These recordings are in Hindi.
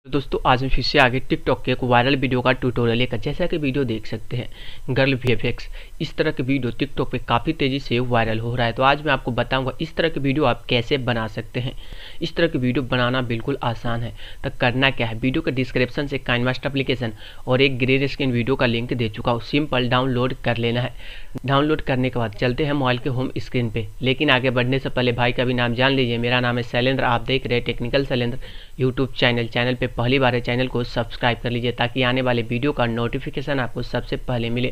तो दोस्तों आज हम फिर से आगे टिकटॉक के एक वायरल वीडियो का ट्यूटोरियल लेकर, जैसा कि वीडियो देख सकते हैं गर्ल वीएफएक्स, इस तरह के वीडियो टिकटॉक पे काफ़ी तेज़ी से वायरल हो रहा है। तो आज मैं आपको बताऊंगा इस तरह के वीडियो आप कैसे बना सकते हैं। इस तरह की वीडियो बनाना बिल्कुल आसान है। तो करना क्या है, वीडियो के डिस्क्रिप्शन से काइनमास्टर एप्लीकेशन और एक ग्रीन स्क्रीन वीडियो का लिंक दे चुका हूँ, सिंपल डाउनलोड कर लेना है। डाउनलोड करने के बाद चलते हैं मोबाइल के होम स्क्रीन पे। लेकिन आगे बढ़ने से पहले भाई का भी नाम जान लीजिए। मेरा नाम है शैलेंद्र, आप देख रहे हैं टेक्निकल शैलेंद्र यूट्यूब चैनल पे पहली बार है चैनल को सब्सक्राइब कर लीजिए ताकि आने वाले वीडियो का नोटिफिकेशन आपको सबसे पहले मिले।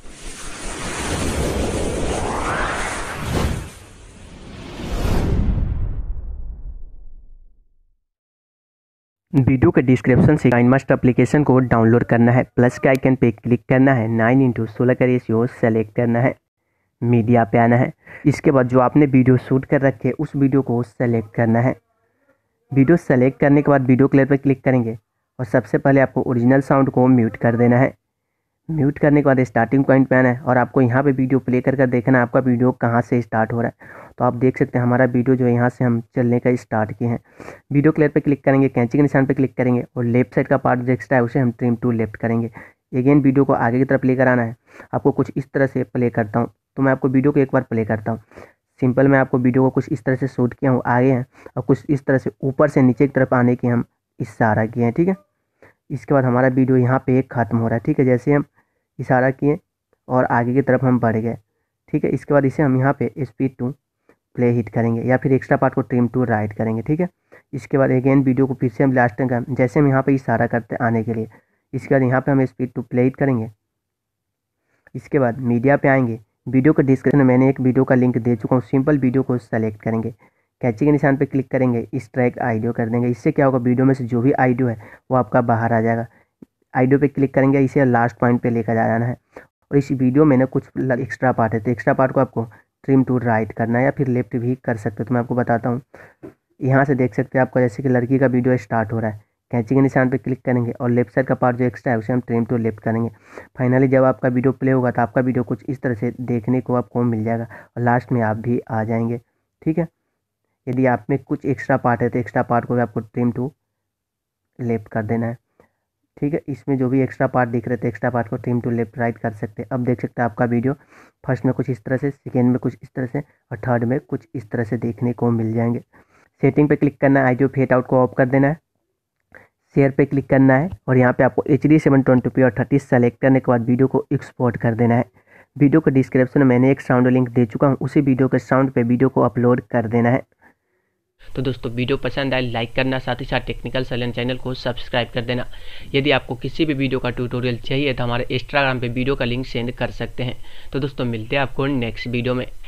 वीडियो के डिस्क्रिप्शन से काइनमास्टर एप्लीकेशन को डाउनलोड करना है, प्लस के आइकन पे क्लिक करना है, 9:16 का रेशियो सेलेक्ट करना है, मीडिया पे आना है। इसके बाद जो आपने वीडियो शूट कर रखे उस वीडियो को सेलेक्ट करना है। वीडियो सेलेक्ट करने के बाद वीडियो प्लेयर पर क्लिक करेंगे और सबसे पहले आपको ओरिजिनल साउंड को म्यूट कर देना है। म्यूट करने के बाद स्टार्टिंग पॉइंट पे आना है और आपको यहाँ पे वीडियो प्ले कर देखना है आपका वीडियो कहाँ से स्टार्ट हो रहा है। तो आप देख सकते हैं हमारा वीडियो जो यहाँ से हम चलने का स्टार्ट किए हैं। वीडियो क्लियर पे क्लिक करेंगे, कैंची के निशान पे क्लिक करेंगे और लेफ्ट साइड का पार्ट जो एक्स्ट्रा है उसे हम ट्रिम टू लेफ्ट करेंगे। अगेन वीडियो को आगे की तरफ प्ले कराना है। आपको कुछ इस तरह से प्ले करता हूँ, तो मैं आपको वीडियो को एक बार प्ले करता हूँ। सिंपल मैं आपको वीडियो को कुछ इस तरह से शूट किया हूँ आगे हैं और कुछ इस तरह से ऊपर से नीचे की तरफ आने की हम इशारा किए हैं, ठीक है। इसके बाद हमारा वीडियो यहाँ पे एक ख़त्म हो रहा है, ठीक है। जैसे हम इशारा किए और आगे की तरफ हम बढ़ गए, ठीक है। इसके बाद इसे हम यहाँ पे स्पीड टू प्ले हिट करेंगे या फिर एक्स्ट्रा पार्ट को ट्रिम टू राइट करेंगे, ठीक है। इसके बाद अगेन वीडियो को फिर से हम लास्ट तक जैसे हम यहाँ पे इशारा करते हैं आने के लिए, इसके बाद यहाँ पे हम स्पीड टू प्ले हिट करेंगे। इसके बाद मीडिया पे आएंगे। वीडियो के डिस्क्रिप्शन में मैंने एक वीडियो का लिंक दे चुका हूँ, सिंपल वीडियो को सेलेक्ट करेंगे, कैंची के निशान पे क्लिक करेंगे, इस ट्रैक ऑडियो कर देंगे। इससे क्या होगा, वीडियो में से जो भी ऑडियो है वो आपका बाहर आ जाएगा। ऑडियो पे क्लिक करेंगे, इसे लास्ट पॉइंट पे लेकर जाना है। और इस वीडियो में ना कुछ एक्स्ट्रा पार्ट है, तो एक्स्ट्रा पार्ट को आपको ट्रिम टू राइट करना है या फिर लेफ्ट भी कर सकते हो। तो मैं आपको बताता हूँ। यहाँ से देख सकते हैं आपको जैसे कि लड़की का वीडियो स्टार्ट हो रहा है, कैंची के निशान पे क्लिक करेंगे और लेफ्ट साइड का पार्ट जो एक्स्ट्रा है उसे हम ट्रिम टू लेफ्ट करेंगे। फाइनली जब आपका वीडियो प्ले होगा तो आपका वीडियो कुछ इस तरह से देखने को आपको मिल जाएगा और लास्ट में आप भी आ जाएंगे, ठीक है। यदि आप में कुछ एक्स्ट्रा पार्ट है तो एक्स्ट्रा पार्ट को भी आपको ट्रिम टू लेफ्ट कर देना है, ठीक है। इसमें जो भी एक्स्ट्रा पार्ट दिख रहे थे एक्स्ट्रा पार्ट को ट्रिम टू लेफ्ट राइट कर सकते हैं। अब देख सकते हैं आपका वीडियो फर्स्ट में कुछ इस तरह से, सेकेंड में कुछ इस तरह से और थर्ड में कुछ इस तरह से देखने को मिल जाएंगे। सेटिंग पे क्लिक करना है, ऑडियो फेड आउट को ऑफ कर देना है, शेयर पे क्लिक करना है और यहाँ पे आपको HD 720p और 30 सेलेक्ट करने के बाद वीडियो को एक्सपोर्ट कर देना है। वीडियो के डिस्क्रिप्शन में मैंने एक साउंड लिंक दे चुका हूँ, उसी वीडियो के साउंड पे वीडियो को अपलोड कर देना है। तो दोस्तों वीडियो पसंद आए लाइक करना, साथ ही साथ टेक्निकल शैलेंद्र चैनल को सब्सक्राइब कर देना। यदि आपको किसी भी वीडियो का ट्यूटोरियल चाहिए तो हमारे इंस्टाग्राम पे वीडियो का लिंक सेंड कर सकते हैं। तो दोस्तों मिलते हैं आपको नेक्स्ट वीडियो में।